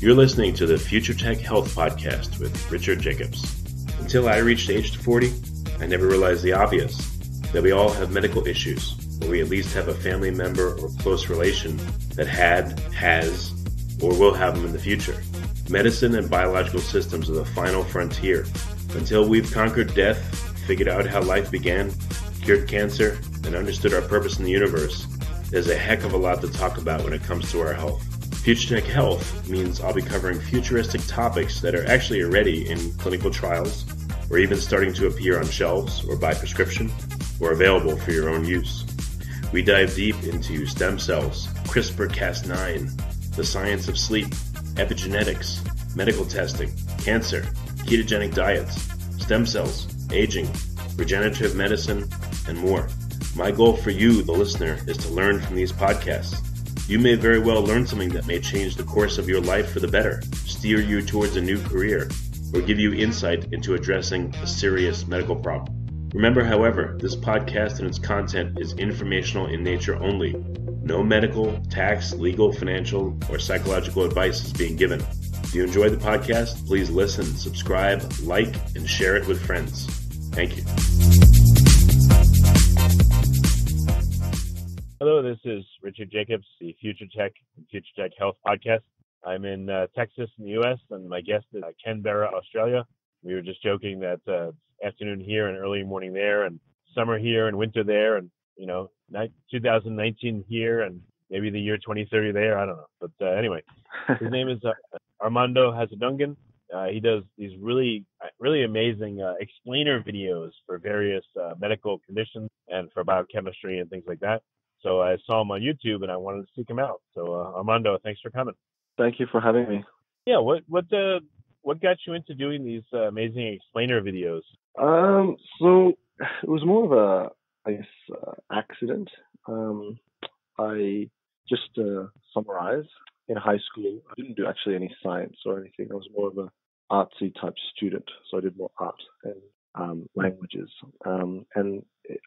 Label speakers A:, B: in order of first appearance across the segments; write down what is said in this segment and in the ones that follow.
A: You're listening to the Future Tech Health Podcast with Richard Jacobs. Until I reached age 40, I never realized the obvious, that we all have medical issues, or we at least have a family member or close relation that had, has, or will have them in the future. Medicine and biological systems are the final frontier. Until we've conquered death, figured out how life began, cured cancer, and understood our purpose in the universe, there's a heck of a lot to talk about when it comes to our health. Future Tech Health means I'll be covering futuristic topics that are actually already in clinical trials, or even starting to appear on shelves or by prescription, or available for your own use. We dive deep into stem cells, CRISPR-Cas9, the science of sleep, epigenetics, medical testing, cancer, ketogenic diets, stem cells, aging, regenerative medicine, and more. My goal for you, the listener, is to learn from these podcasts. You may very well learn something that may change the course of your life for the better, steer you towards a new career, or give you insight into addressing a serious medical problem. Remember, however, this podcast and its content is informational in nature only. No medical, tax, legal, financial, or psychological advice is being given. If you enjoyed the podcast, please listen, subscribe, like, and share it with friends. Thank you. Hello, this is Richard Jacobs, the Future Tech and Future Tech Health Podcast. I'm in Texas in the U.S., and my guest is Canberra, Australia. We were just joking that afternoon here and early morning there, and summer here and winter there, and 2019 here and maybe the year 2030 there. I don't know, but anyway, his name is Armando Hasudungan. He does these really amazing explainer videos for various medical conditions and for biochemistry and things like that. So I saw him on YouTube and I wanted to seek him out. So Armando, thanks for coming.
B: Thank you for having me.
A: Yeah, what got you into doing these amazing explainer videos?
B: So it was more of a, accident. I just summarize. In high school, I didn't do actually any science or anything. I was more of an artsy type student, so I did more art and languages. And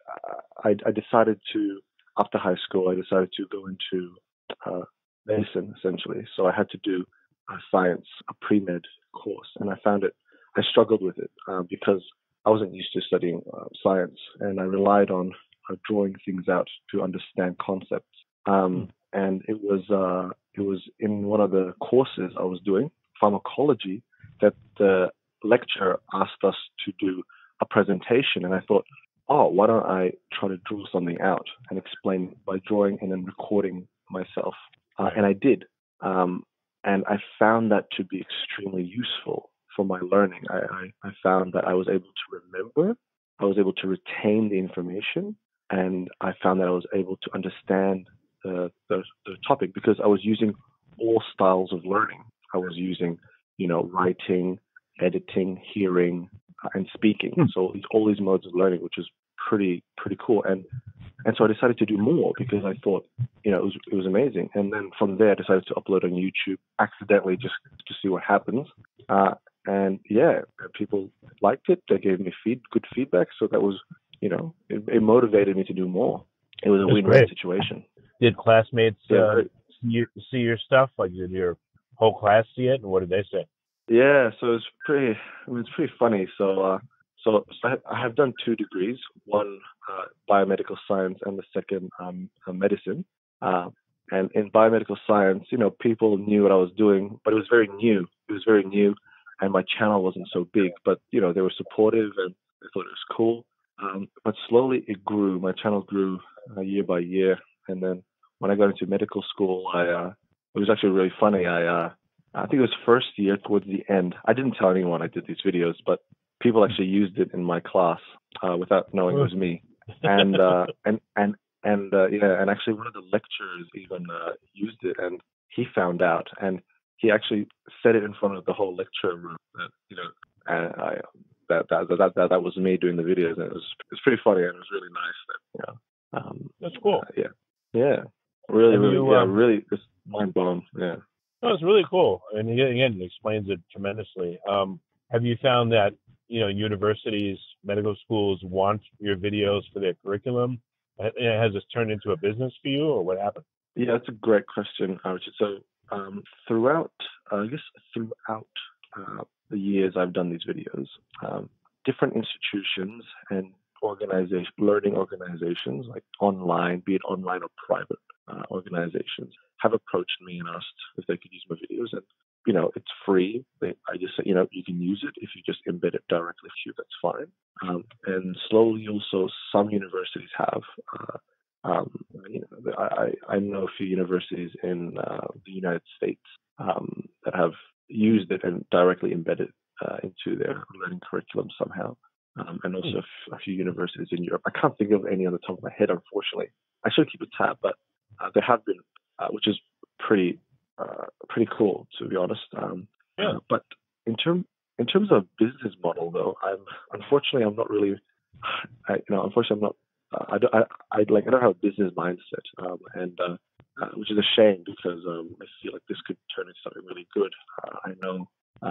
B: I decided to, after high school, I decided to go into medicine, essentially. So I had to do a science, a pre-med course, and I struggled with it because I wasn't used to studying science, and I relied on drawing things out to understand concepts. And it was in one of the courses I was doing, pharmacology, that the lecturer asked us to do a presentation, and I thought, why don't I try to draw something out and explain by drawing and then recording myself? And I did. And I found that to be extremely useful for my learning. I found that I was able to remember, I was able to retain the information, and I found that I was able to understand the topic because I was using all styles of learning. I was using, writing, editing, hearing, and speaking. So all these modes of learning, which is pretty cool. And so I decided to do more because I thought, it was amazing. And then from there, I decided to upload on YouTube accidentally just to see what happens. And yeah, people liked it. They gave me good feedback. So that was, it motivated me to do more. It was a win-win situation.
A: Did classmates see your stuff? Like, did your whole class see it? And what did they say?
B: Yeah, so it's pretty funny. So I have done 2 degrees, one biomedical science and the second medicine. And in biomedical science, people knew what I was doing, but it was very new. And my channel wasn't so big, but they were supportive and they thought it was cool. But slowly it grew. My channel grew year by year. And then when I got into medical school, it was actually really funny. I think it was first year towards the end. I didn't tell anyone I did these videos, but people actually used it in my class without knowing it was me. And and actually one of the lecturers even used it, and he found out, and he actually said it in front of the whole lecture room that that was me doing the videos, and it was pretty funny, and it was really nice.
A: That's cool.
B: Really just mind blown. Yeah.
A: No, it's really cool, and again, it explains it tremendously. Have you found that universities, medical schools want your videos for their curriculum? Has this turned into a business for you, or what happened?
B: Yeah, that's a great question, Richard. So Throughout, I guess throughout the years I've done these videos, different institutions and learning organizations, like online, be it online or private organizations, have approached me and asked if they could use my videos. And it's free. I just say, you can use it if you just embed it directly to you. That's fine. And slowly, also, some universities have. I know a few universities in the United States that have used it and directly embedded into their learning curriculum somehow. And also a few universities in Europe. I can't think of any on the top of my head, unfortunately. I should keep a tab, but there have been, which is pretty cool, to be honest. But in terms of business model, though, unfortunately I'm not really. Unfortunately I'm not. I don't have a business mindset, and which is a shame because I feel like this could turn into something really good. I know.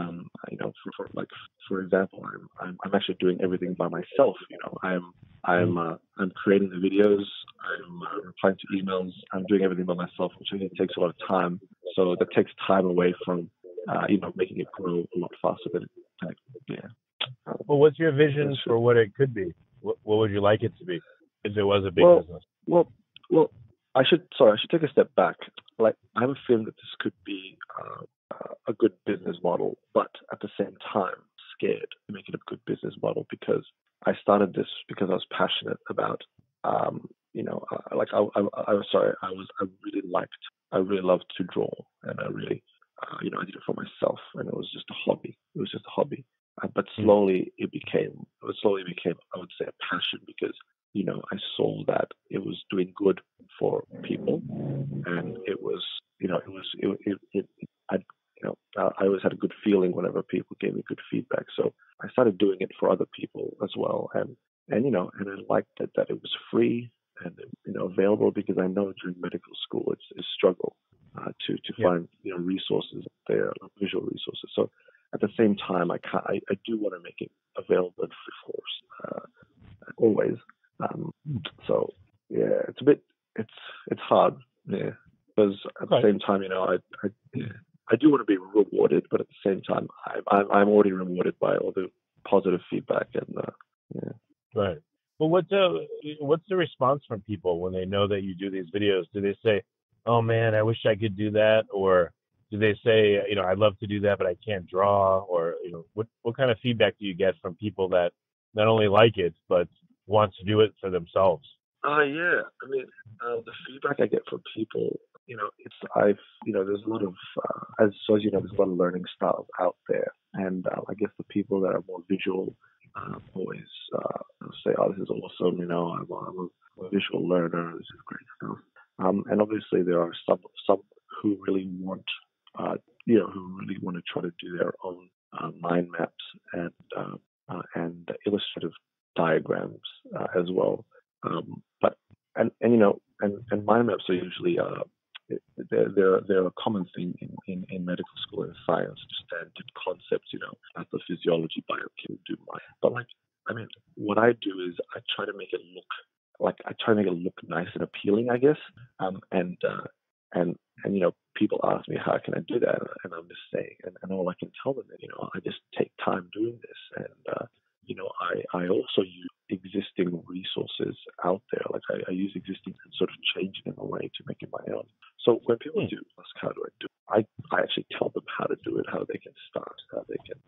B: For example, I'm actually doing everything by myself. I'm creating the videos, I'm replying to emails, I'm doing everything by myself, which I think takes a lot of time. So that takes time away from making it grow a lot faster than
C: Well, what's your vision for what it could be? What would you like it to be if it was a big business?
B: Well, I should take a step back. Like, I have a feeling that this could be a good business model, but at the same time, scared to make it a good business model because I started this because I was passionate about, I really loved to draw, and I really, I did it for myself, and it was just a hobby. But slowly it became, I would say, a passion because, I saw that it was doing good for people, and I always had a good feeling whenever people gave me good feedback. So I started doing it for other people as well, and I liked it that it was free and available, because I know during medical school it's a struggle to find resources there, visual resources. So at the same time, I do want to make it available in free course always. So yeah, it's a bit it's hard, because at the same time, I do want to be rewarded, but at the same time, I'm already rewarded by all the positive feedback and
C: Right. Well, what's the response from people when they know that you do these videos? Do they say, "Oh man, I wish I could do that," or do they say, "I'd love to do that, but I can't draw"? Or what kind of feedback do you get from people that not only like it but want to do it for themselves?
B: Yeah. I mean, the feedback I get from people, there's a lot of, as you know, there's a lot of learning styles out there, and I guess the people that are more visual always say, "Oh, this is awesome," I'm a visual learner, this is great stuff. And obviously there are some who really want, to try to do their own mind maps and illustrative diagrams as well. But mind maps are usually they're a common thing in medical school and science, standard concepts, pathophysiology, biochemistry, but what I do is I try to make it look nice and appealing, I guess. And people ask me, how can I do that? And I'm just saying, and all I can tell them is, I just take time doing this, and I also use existing resources out there. Like, I use existing and sort of change it in a way to make it my own. So when people do ask, how do I do it? I actually tell them how to do it, how they can start, how they can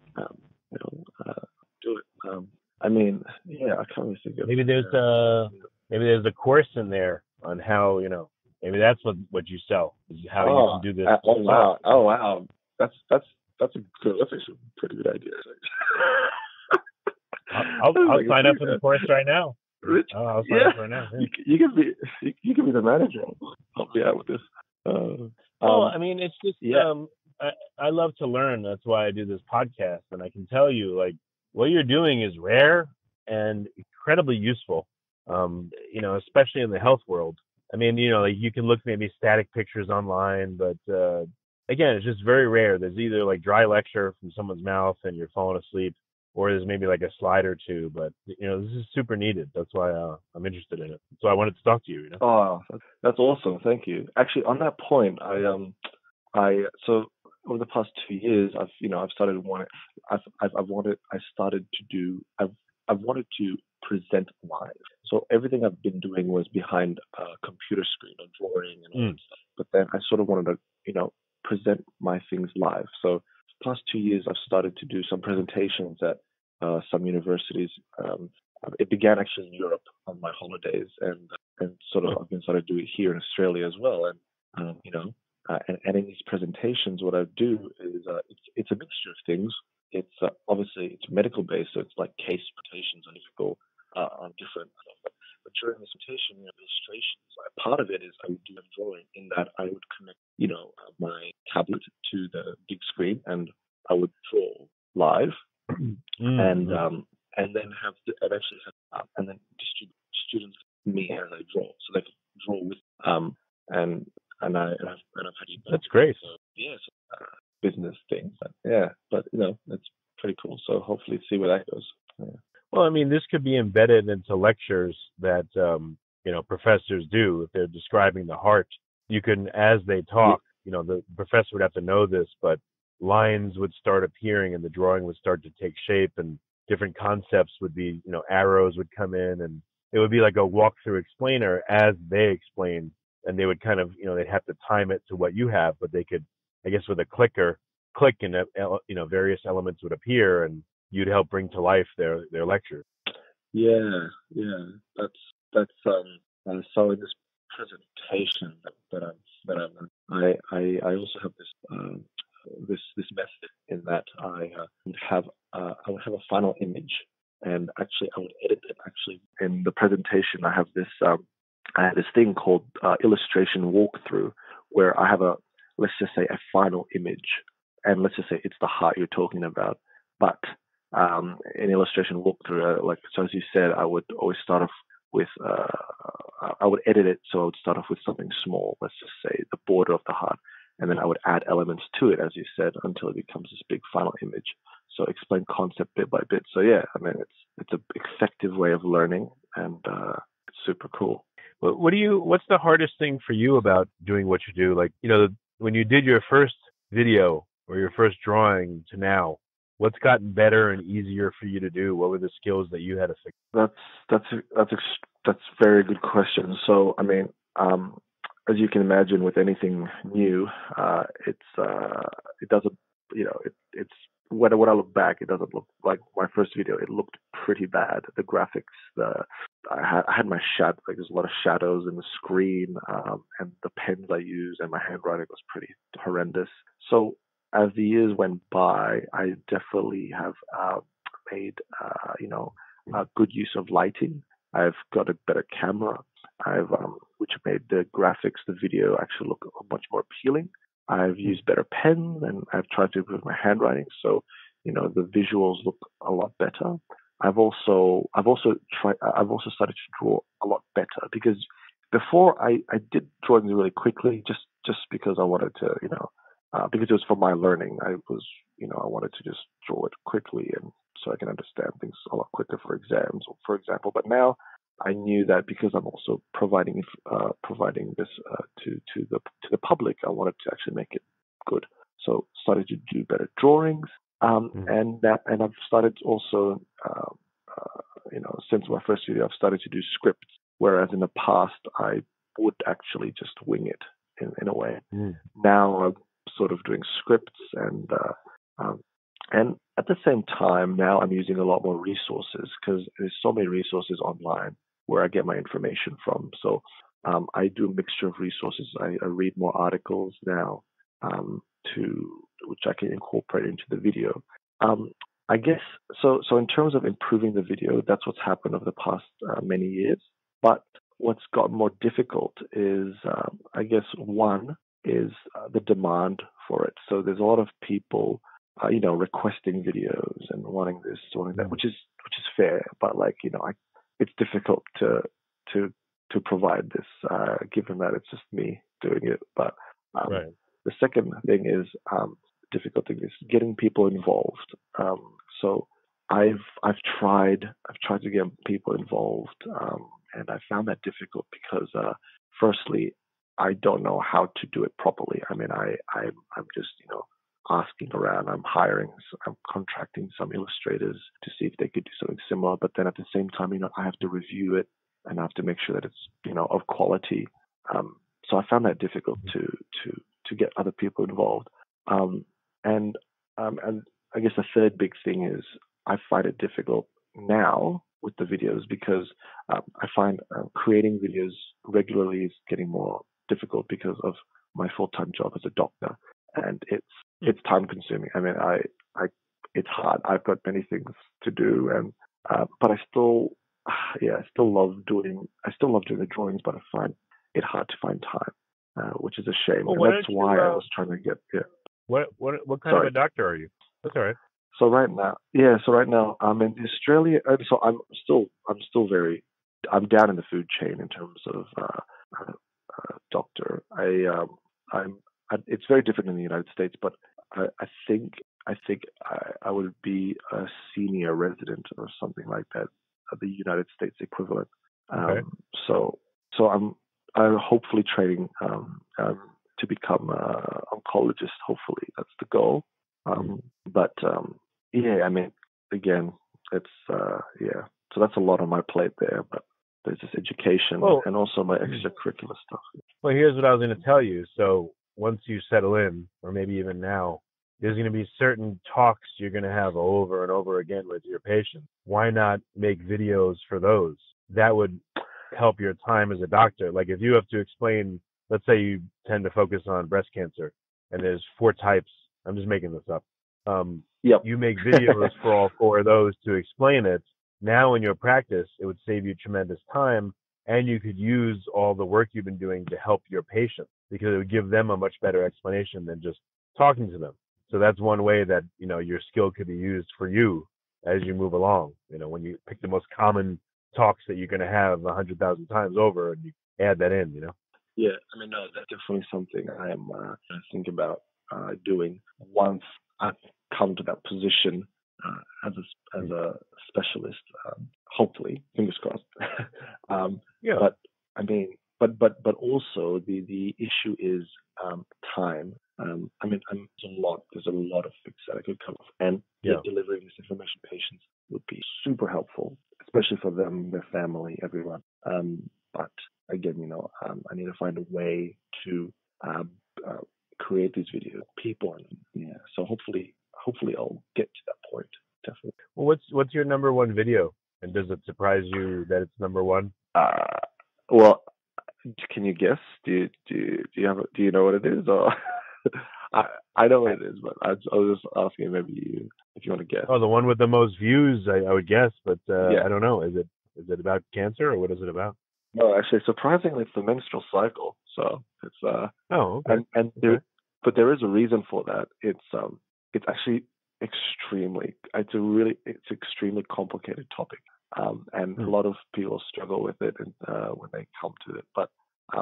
B: do it. I can't really think of
C: maybe there's a course in there on how, maybe that's what you sell, is how you can do this.
B: Oh wow. That's actually a pretty good idea.
C: I'll sign up for the course right now.
B: Rich,
C: I'll sign up right now.
B: Yeah. You can be the manager. Help me out with this.
C: It's just I love to learn. That's why I do this podcast, and I can tell you, like, what you're doing is rare and incredibly useful. Especially in the health world. You can look maybe static pictures online, but again, it's just very rare. There's either like dry lecture from someone's mouth and you're falling asleep, or there's maybe like a slide or two. But this is super needed. That's why I'm interested in it. So I wanted to talk to you.
B: Oh, that's awesome. Thank you. Actually, on that point, So over the past 2 years, I've started wanting, I've wanted to present live. So everything I've been doing was behind a computer screen or drawing and all that stuff. But then I sort of wanted to, present my things live. So the past 2 years, I've started to do some presentations at some universities. It began actually in Europe on my holidays, and sort of I've been started to do it here in Australia as well. And and in these presentations, what I do is it's a mixture of things. It's obviously it's medical based, so it's like case presentations on different. But during this presentation, illustrations, part of it is I would do a drawing in that I would connect, my tablet to the big screen, and I would draw live, and then and then distribute students me as I draw, so they can draw with and I've had
C: that's great.
B: So, business things, but it's pretty cool. So hopefully see where that goes. Yeah.
C: Well, I mean, this could be embedded into lectures that professors do if they're describing the heart. You can, as they talk, the professor would have to know this, but lines would start appearing and the drawing would start to take shape, and different concepts would be, arrows would come in, and it would be like a walkthrough explainer as they explain, and they would kind of, they'd have to time it to what you have, but they could, I guess, with a click and various elements would appear, and you'd help bring to life their lecture.
B: Yeah. That's so in this presentation that I also have this method in that I would have a final image, and actually I would edit it. Actually, in the presentation, I have this thing called illustration walkthrough, where I have let's just say a final image, and let's just say it's the heart you're talking about. But in illustration walkthrough, so as you said, I would always start off with I would edit it, so I would start off with something small, let's just say the border of the heart, and then I would add elements to it, as you said, until it becomes this big final image. So explain concept bit by bit. So it's an effective way of learning, and it's super cool.
C: What's the hardest thing for you about doing what you do? Like, when you did your first video or your first drawing to now, what's gotten better and easier for you to do? What were the skills that you had to fix?
B: That's a very good question. So, as you can imagine, with anything new, it doesn't, it's when I look back, it doesn't look like my first video. It looked pretty bad. The graphics, I had my shadow, like there's a lot of shadows in the screen, and the pens I used and my handwriting was pretty horrendous. So as the years went by, I definitely have made good use of lighting. I've got a better camera. Which made the graphics, the video actually look much more appealing. I've used better pens, and I've tried to improve my handwriting, so the visuals look a lot better. I've also started to draw a lot better, because before I did drawings really quickly, just because I wanted to, because it was for my learning. I wanted to just draw it quickly, and so I can understand things a lot quicker for exams, for example. But now I knew that because I'm also providing this to the public, I wanted to actually make it good. So started to do better drawings, and I've started also, since my first video, I've started to do scripts, whereas in the past I would actually just wing it in a way. Now I'm sort of doing scripts, and at the same time now I'm using a lot more resources, because there's so many resources online where I get my information from. So I do a mixture of resources. I read more articles now, which I can incorporate into the video. I guess so. So in terms of improving the video, that's what's happened over the past many years. But what's gotten more difficult is, I guess, one is the demand for it. So there's a lot of people, requesting videos and wanting this, wanting that, which is fair. But it's difficult to provide this, given that it's just me doing it. But the second thing is, difficult thing is getting people involved. So I've tried to get people involved, and I found that difficult because, firstly, I don't know how to do it properly. I mean, I'm just, asking around. I'm contracting some illustrators to see if they could do something similar. But then at the same time, I have to review it and I have to make sure that it's, of quality. So I found that difficult to get other people involved. And I guess the third big thing is I find it difficult now with the videos because I find creating videos regularly is getting more difficult because of my full-time job as a doctor, and it's time consuming. I mean, it's hard. I've got many things to do, and but I still love doing the drawings, but I find it hard to find time, which is a shame.
C: Well,
B: and that's why I was trying to get
C: What kind of a doctor are you? That's all right.
B: So right now I'm in Australia. So I'm down in the food chain in terms of doctor. It's very different in the United States, but I think I would be a senior resident or something like that, the United States equivalent.
C: Okay.
B: So I'm hopefully training to become an oncologist. Hopefully that's the goal. But I mean, again, it's So that's a lot on my plate there. But there's this education and also my extracurricular stuff.
C: Well, here's what I was going to tell you. So once you settle in, or maybe even now, there's going to be certain talks you're going to have over and over again with your patients. Why not make videos for those? That would help your time as a doctor. Like if you have to explain, let's say you tend to focus on breast cancer and there's 4 types. I'm just making this up. You make videos for all 4 of those to explain it. Now in your practice, it would save you tremendous time, and you could use all the work you've been doing to help your patients because it would give them a much better explanation than just talking to them. So that's one way that, your skill could be used for you as you move along. When you pick the most common talks that you're going to have 100,000 times over and you add that in,
B: Yeah, I mean, no, that's definitely something I am thinking about doing once I come to that position as a specialist. Hopefully, fingers crossed. But I mean, but also the issue is time. I mean, there's a lot of things that I could cover, and delivering this information to patients would be super helpful, especially for them, their family, everyone. But again, I need to find a way to create these videos, people, and so hopefully I'll get to that point. Definitely.
C: Well, what's your number one video, and does it surprise you that it's number one?
B: Well, can you guess? Do you know what it is? Or I know what it is, but I was just asking maybe if you want to guess.
C: Oh, the one with the most views, I would guess, but I don't know. Is it about cancer, or what is it about?
B: No, actually, surprisingly, it's the menstrual cycle. So it's
C: okay.
B: But there is a reason for that. It's actually it's extremely complicated topic, and a lot of people struggle with it when they come to it. But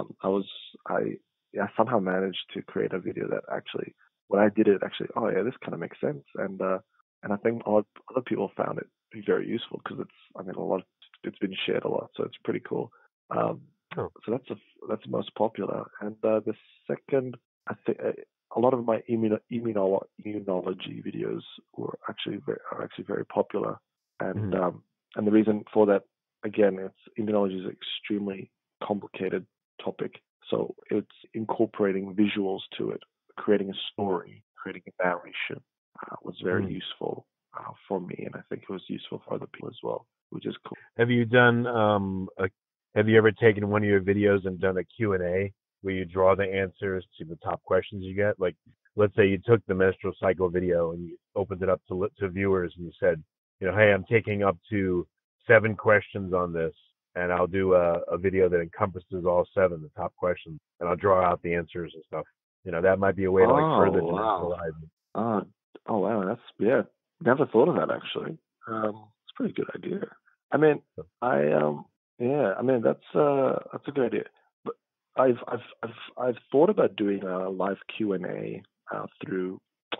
B: I somehow managed to create a video that actually, when I did it, actually, this kind of makes sense, and I think other people found it very useful because it's been shared a lot, so it's pretty cool. So that's the most popular, and the second, I think, a lot of my immunology videos are actually very popular, and the reason for that, again, immunology is an extremely complicated topic, so it's incorporating visuals to it, creating a story, creating a narration was very useful for me, and I think it was useful for other people as well, which is cool.
C: Have you done have you ever taken one of your videos and done a Q&A where you draw the answers to the top questions you get? Like, let's say you took the menstrual cycle video and you opened it up to viewers and you said, hey, I'm taking up to 7 questions on this, and I'll do a video that encompasses all 7, the top questions, and I'll draw out the answers and stuff. That might be a way to further dimensionalize it.
B: Oh wow, that's never thought of that actually. It's a pretty good idea. I mean, that's a good idea. But I've thought about doing a live Q&A through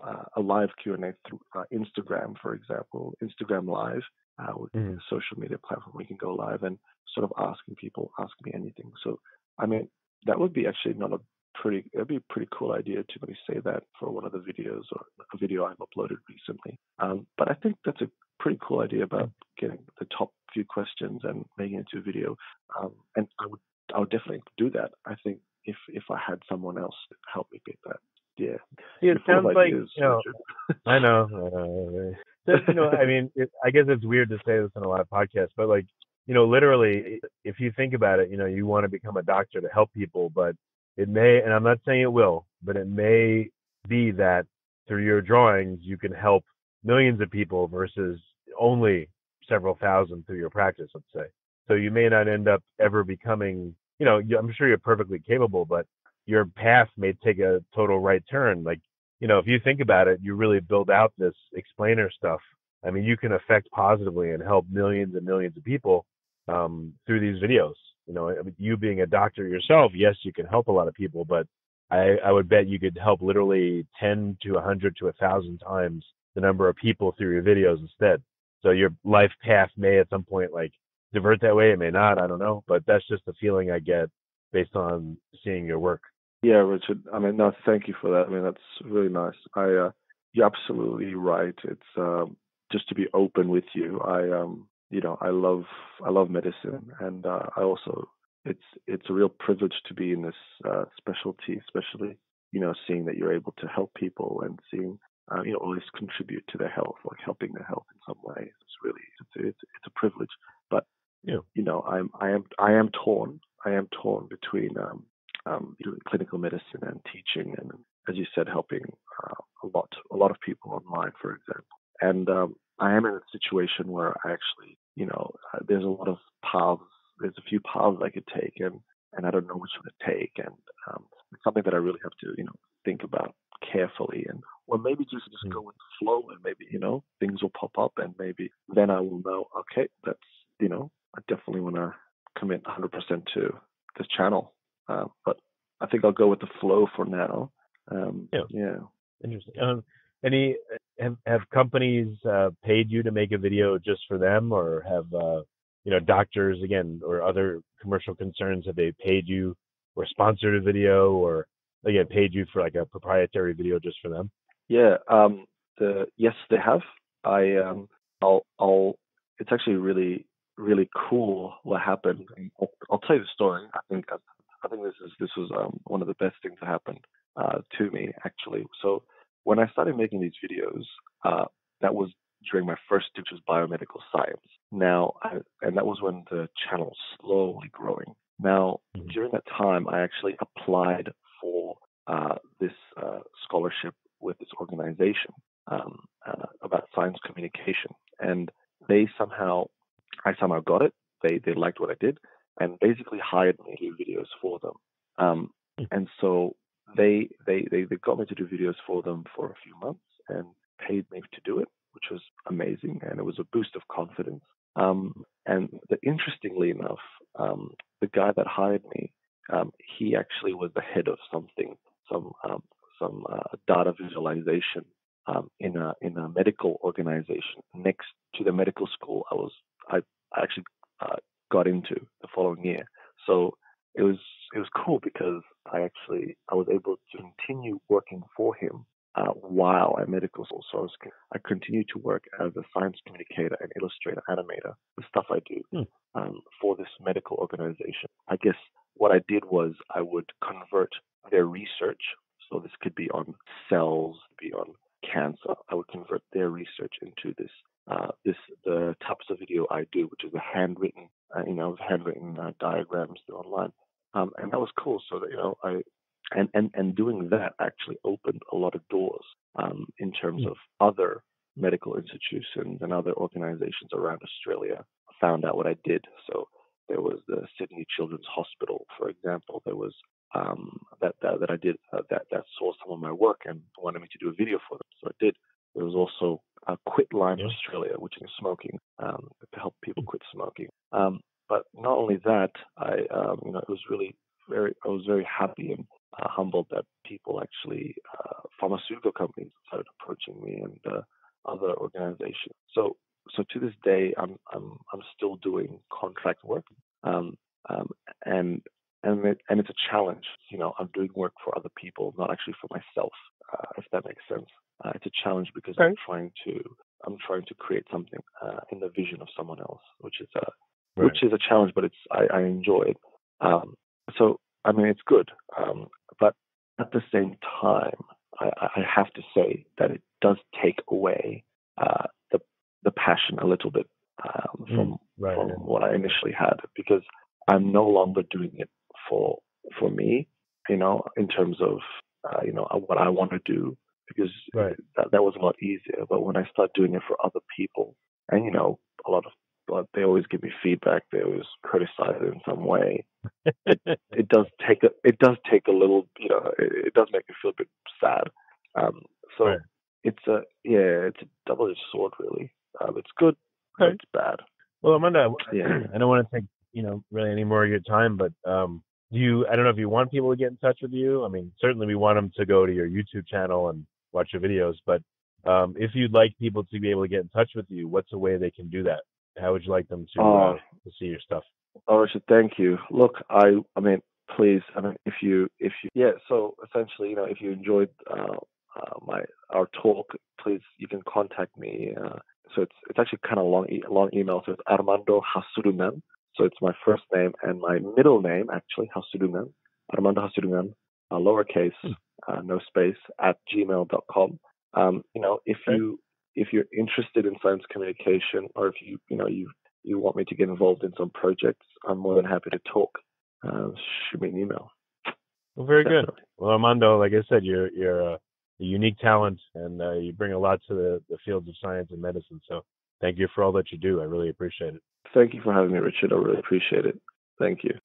B: Instagram, for example, Instagram Live, with a social media platform. We can go live and sort of ask me anything. So I mean, that would be actually not a it'd be a pretty cool idea to maybe say that for one of the videos or a video I've uploaded recently. But I think that's a pretty cool idea about getting the top few questions and making it into a video. And I would definitely do that. I think if I had someone else to help me get that. Yeah.
C: It sounds like, I know. I mean, I guess it's weird to say this in a lot of podcasts, but like, literally, if you think about it, you want to become a doctor to help people, but it may, and I'm not saying it will, but it may be that through your drawings, you can help millions of people versus only several thousand through your practice, let's say. So you may not end up ever becoming, I'm sure you're perfectly capable, but your path may take a total right turn. Like, if you think about it, you really build out this explainer stuff. I mean, you can affect positively and help millions and millions of people through these videos. You being a doctor yourself, yes, you can help a lot of people, but I would bet you could help literally 10 to 100 to 1,000 times the number of people through your videos instead. So your life path may at some point like divert that way. It may not. I don't know. But that's just the feeling I get based on seeing your work.
B: Yeah, Richard. I mean, no, thank you for that. I mean, that's really nice. You're absolutely right. It's just to be open with you. I love medicine, and I also it's a real privilege to be in this specialty, especially seeing that you're able to help people and seeing always contribute to their health, like helping their health in some way. It's a privilege, but I am torn. I am torn between doing clinical medicine and teaching, and as you said, helping a lot of people online, for example. And I am in a situation where I actually, there's a lot of paths. There's a few paths I could take, and I don't know which one to take. And it's something that I really have to, think about carefully, and or maybe just go with the flow, and maybe things will pop up, and maybe then I will know. Okay, that's I definitely want to commit 100% to this channel. But I think I'll go with the flow for now. Yeah.
C: Interesting. Have companies paid you to make a video just for them, or have doctors again or other commercial concerns, have they paid you or sponsored a video, or again paid you for like a proprietary video just for them?
B: Yeah. Yes, they have. I'll. It's actually really cool what happened. I'll tell you the story. I think this was one of the best things that happened to me, actually. So when I started making these videos, that was during my first stint, which was biomedical science. Now, and that was when the channel was slowly growing. Now, during that time, I actually applied for this scholarship with this organization about science communication, and I somehow got it. They liked what I did, and basically hired me to do videos for them. And so they got me to do videos for them for a few months and paid me to do it, which was amazing, and it was a boost of confidence. And interestingly enough, the guy that hired me, he actually was the head of some data visualization in a medical organization next to the medical school I actually got into the following year. So it was cool because I was able to continue working for him while at medical school. So I continued to work as a science communicator and illustrator, animator, the stuff I do for this medical organization. I guess what I did was I would convert their research. So this could be on cells, be on cancer. I would convert their research into the types of video I do, which is a handwritten diagrams online, and that was cool. So that and doing that actually opened a lot of doors in terms of other medical institutions and other organizations around Australia found out what I did. So there was the Sydney Children's Hospital, for example. There was that I did that saw some of my work and wanted me to do a video for them. So I did. There was also Quit Lyme Australia, which is smoking, to help people quit smoking. But not only that, I was very happy and humbled that people actually, pharmaceutical companies started approaching me and other organizations. So to this day, I'm still doing contract work, and and it's a challenge. I'm doing work for other people, not actually for myself, if that makes sense. It's a challenge because I'm trying to create something in the vision of someone else, which is a challenge, but I enjoy it. So it's good, but at the same time, I have to say that it does take away the passion a little bit from what I initially had, because I'm no longer doing it for me, in terms of what I want to do, because that was a lot easier. But when I start doing it for other people, and they always give me feedback, they always criticize it in some way. It does take a little, it does make me feel a bit sad. It's a double-edged sword, really. It's good, but it's bad.
C: Well, Armando, I don't want to take really any more of your time, but I don't know if you want people to get in touch with you. Certainly we want them to go to your YouTube channel and watch your videos, but if you'd like people to be able to get in touch with you, what's a way they can do that? How would you like them to see your stuff?
B: Oh, Richard, thank you. Look, please, so essentially, if you enjoyed our talk, please, you can contact me. So it's actually kind of long email. So it's Armando Hasudungan. So it's my first name and my middle name, actually, Hasudungan. Armando Hasudungan, lowercase, no space, @gmail.com. If you're interested in science communication, or if you want me to get involved in some projects, I'm more than happy to talk. Shoot me an email.
C: Well, very good. Well, Armando, like I said, you're a unique talent, and you bring a lot to the fields of science and medicine. So thank you for all that you do. I really appreciate it.
B: Thank you for having me, Richard. I really appreciate it. Thank you.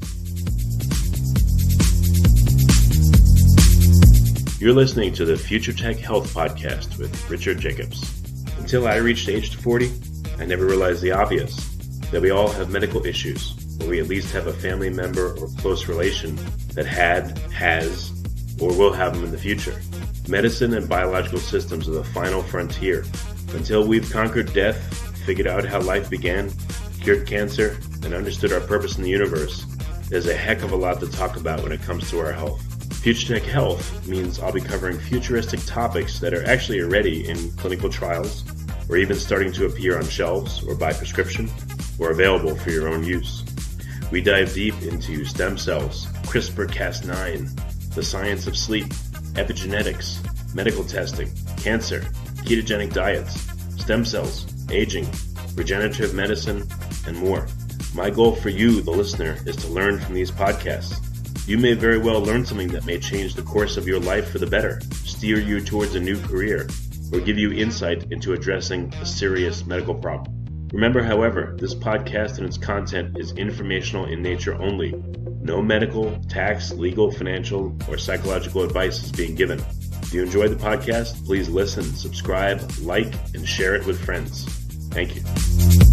A: You're listening to the Future Tech Health Podcast with Richard Jacobs. Until I reached age 40, I never realized the obvious, that we all have medical issues, or we at least have a family member or close relation that has, or will have them in the future. Medicine and biological systems are the final frontier. Until we've conquered death, figured out how life began, cured cancer, and understood our purpose in the universe, there's a heck of a lot to talk about when it comes to our health. Future Tech Health means I'll be covering futuristic topics that are actually already in clinical trials, or even starting to appear on shelves or by prescription, or available for your own use. We dive deep into stem cells, CRISPR-Cas9, the science of sleep, epigenetics, medical testing, cancer, ketogenic diets, stem cells, aging, regenerative medicine, and more. My goal for you, the listener, is to learn from these podcasts. You may very well learn something that may change the course of your life for the better, steer you towards a new career, or give you insight into addressing a serious medical problem. Remember, however, this podcast and its content is informational in nature only. No medical, tax, legal, financial, or psychological advice is being given. If you enjoyed the podcast, please listen, subscribe, like, and share it with friends. Thank you.